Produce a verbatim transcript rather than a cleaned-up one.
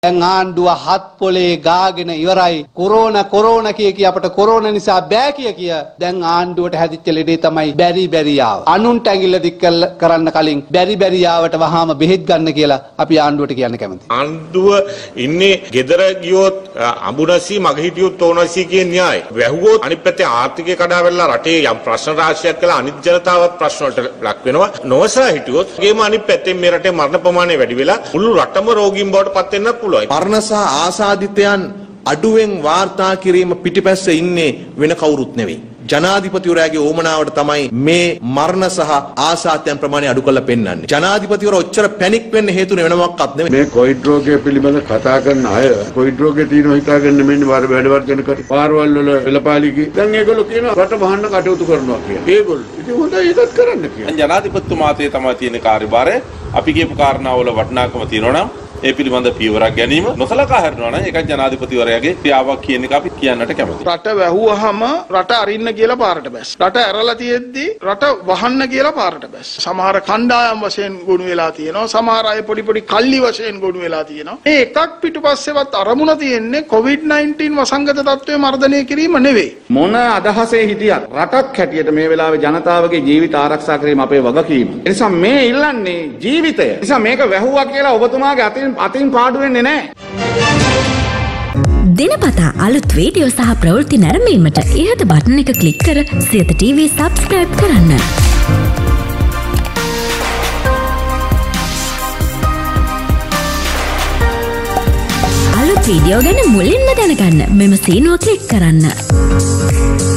දැන් ආණ්ඩුව හත් පොලේ ගාගෙන ඉවරයි. කොරෝනා කොරෝනා කිය කිය අපට කොරෝනා නිසා බෑ කිය කිය දැන් ආණ්ඩුවට හැදිච්ච ලෙඩේ තමයි බැරි බැරියාව. අනුන්ට ඇඟිල්ල දික් කරන්න කලින් බැරි බැරියාවට වහාම බෙහෙත් ගන්න කියලා අපි ආණ්ඩුවට කියන්න කැමතියි. ආණ්ඩුව ඉන්නේ ගෙදර ගියොත් අඹුනසි මග හිටියොත් ඕනසි කියන න්‍යාය. වැහුවොත් අනිත් පැත්තේ ආර්ථිකය කඩාවැටලා රටේ යම් ප්‍රශ්න රාශියක් කළා අනිත් ජනතාවත් ප්‍රශ්න වලට ලක් වෙනවා. නොවසා හිටියොත් ඒකම අනිත් පැත්තෙන් මේ රටේ මරණ ප්‍රමාණය වැඩි වෙලා මුළු රටම රෝගීන් බවට පත් වෙන්නත් පුළුවන්. මරණ සහ ආසාදිතයන් අඩුවෙන් වාර්තා කිරීම පිටිපස්සේ ඉන්නේ වෙන කවුරුත් නෙවෙයි. ජනාධිපතිවරයාගේ ඕමනාවට තමයි මේ මරණ සහ ආසාදයන් ප්‍රමාණය අඩු කරලා පෙන්වන්නේ. ජනාධිපතිවරයා ඔච්චර පැනික් වෙන්න හේතු වෙනවක්වත් නෙවෙයි. මේ කොවිඩ් රෝගය පිළිබඳ කතා කරන අය කොවිඩ් රෝගේ තියෙනවා හිතාගෙන මෙන්න වැඩ වර්ධන කර පාරවල් වල වෙලපාලිගේ දැන් ඒගොල්ලෝ කියනවා රට වහන්න කටයුතු කරනවා කියලා. ඒගොල්ලෝ ඉතින් හොඳයි ඒකත් කරන්න කියලා. ජනාධිපතිතුමාතේ තමයි තියෙන කාර්යභාරය. අපි කියපු කාරණාවල වටිනාකම තියෙනවා නම් ඒ පිළිබඳ පියවරක් ගැනීම නොසලකා හරිනවා නම් ඒකත් ජනාධිපතිවරයාගේ ක්‍රියාවක් කියන එක අපි කියන්නට කැමතියි. රට වැහුවහම රට අරින්න කියලා පාරට බැස්. රට ඇරලා තියෙද්දි රට වහන්න කියලා පාරට බැස්. සමහර කණ්ඩායම් වශයෙන් ගොනු වෙලා තියෙනවා. සමහර අය පොඩි පොඩි කල්ලි වශයෙන් ගොනු වෙලා තියෙනවා. මේ එකක් පිටුපස්සෙවත් අරමුණ තියෙන්නේ කොවිඩ් නයින්ටීන් වසංගත තත්ත්වය මර්ධනය කිරීම නෙවෙයි. මොන අදහසේ හිටියත් රටක් හැටියට මේ වෙලාවේ ජනතාවගේ ජීවිත ආරක්ෂා කිරීම අපේ වගකීම. ඒ නිසා මේ ඉල්ලන්නේ ජීවිතය. ඒ නිසා මේක වැහුවා කියලා ඔබතුමාගේ අතින් අතින් පාඩු වෙන්නේ නැහැ. දිනපතා අලුත් වීඩියෝ සහ ප්‍රවෘත්ති නැරඹීමට ඉහත බටන් එක ක්ලික් කර සියත ටීවී සබ්ස්ක්‍රයිබ් කරන්න. අලුත් වීඩියෝ ගැන මුලින්ම දැනගන්න මෙම සීනුව ක්ලික් කරන්න.